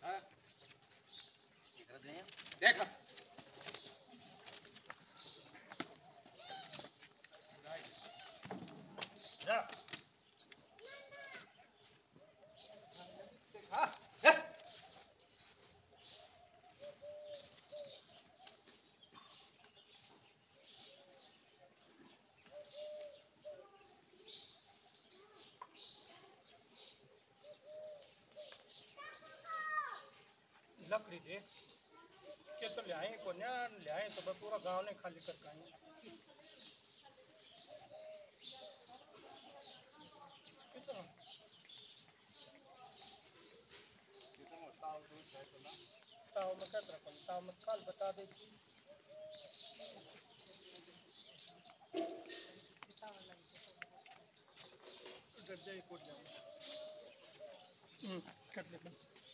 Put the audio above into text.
देखा लकड़ी दे के तो लियाए को ना लियाए तो पूरा गांव ने खाली कर का ताव में क्या तरह ताव में काल बता दे कर ले